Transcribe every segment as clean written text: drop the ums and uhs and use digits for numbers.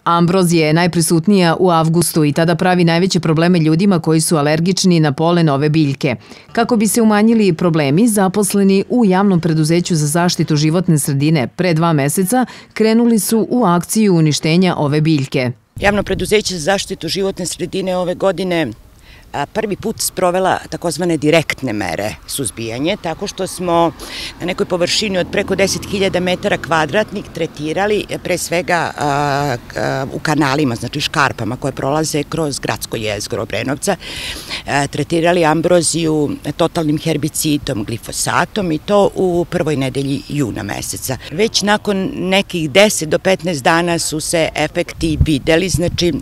Ambrozija je najprisutnija u avgustu i tada pravi najveće probleme ljudima koji su alergični na polen ove biljke. Kako bi se umanjili problemi, zaposleni u Javnom preduzeću za zaštitu životne sredine pre 2 meseca krenuli su u akciju uništenja ove biljke. Javno preduzeće za zaštitu životne sredine ove godine prvi put sprovela takozvane direktne mere suzbijanja, tako što smo na nekoj površini od preko 10.000 metara kvadratnih tretirali pre svega u kanalima, znači škarpama koje prolaze kroz gradsko jezgro Obrenovca, tretirali ambroziju totalnim herbicidom, glifosatom i to u prvoj nedelji juna meseca. Već nakon nekih 10 do 15 dana su se efekti videli, znači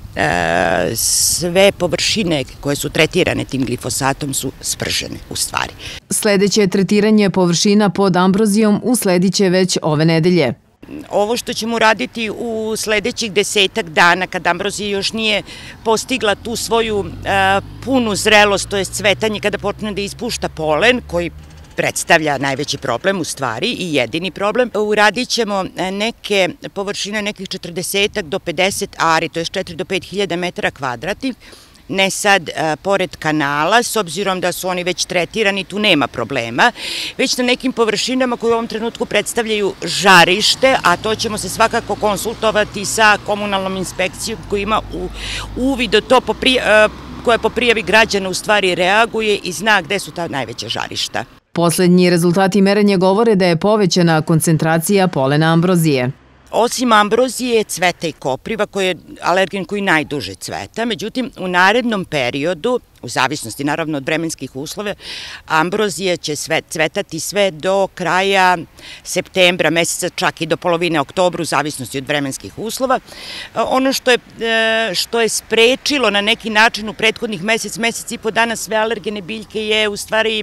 sve površine koje su tretirane tim glifosatom su spržene u stvari. Sledeće tretiranje površina pod ambrozijom uslediće već ove nedelje. Ovo što ćemo raditi u sledećih 10-ak dana, kad ambrozija još nije postigla tu svoju punu zrelost, to je cvetanje, kada počne da ispušta polen, koji predstavlja najveći problem u stvari i jedini problem. Uradit ćemo neke površine, nekih 40 do 50 ari, to je 4 do 5.000 metara kvadratnih, ne sad pored kanala, s obzirom da su oni već tretirani, tu nema problema, već na nekim površinama koje u ovom trenutku predstavljaju žarište, a to ćemo se svakako konsultovati sa komunalnom inspekcijom koja ima uvid u to, koja po prijavi građana u stvari reaguje i zna gde su ta najveća žarišta. Poslednji rezultati merenja govore da je povećana koncentracija polena ambrozije. Osim ambrozije, cveta i kopriva, koji je alergen koji najduže cveta. Međutim, u narednom periodu, u zavisnosti naravno od vremenskih uslova, ambrozija će cvetati sve do kraja septembra meseca, čak i do polovine oktobra, u zavisnosti od vremenskih uslova. Ono što je sprečilo na neki način u prethodnih mesec i po dana sve alergene biljke je u stvari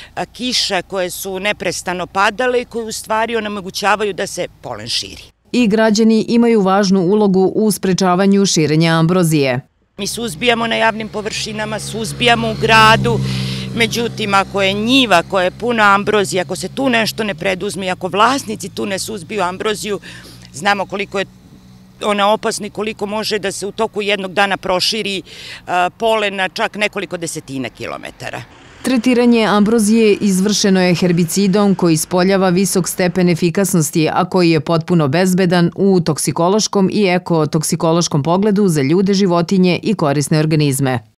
kiša koje su neprestano padale i koje u stvari onemogućavaju da se polen širi. I građani imaju važnu ulogu u sprečavanju širenja ambrozije. Mi suzbijamo na javnim površinama, suzbijamo u gradu, međutim ako je njiva koja je puna ambrozije, ako se tu nešto ne preduzme, ako vlasnici tu ne suzbiju ambroziju, znamo koliko je ona opasna i koliko može da se u toku jednog dana proširi polen na čak nekoliko desetina kilometara. Tretiranje ambrozije izvršeno je herbicidom koji ispoljava visok stepen efikasnosti, a koji je potpuno bezbedan u toksikološkom i ekotoksikološkom pogledu za ljude, životinje i korisne organizme.